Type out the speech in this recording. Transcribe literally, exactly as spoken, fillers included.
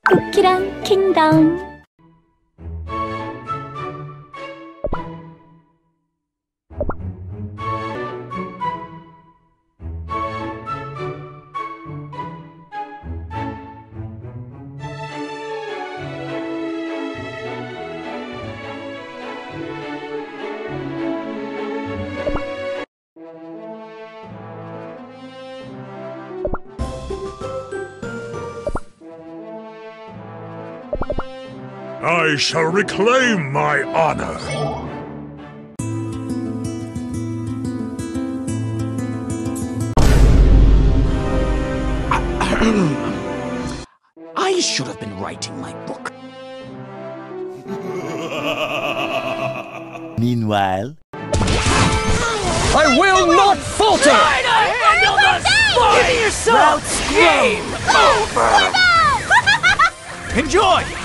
쿠키랑 킹덤. I shall reclaim my honor. I should have been writing my book. Meanwhile, I will not falter! Try to handle the spine! Give me yourself! Game over! Enjoy!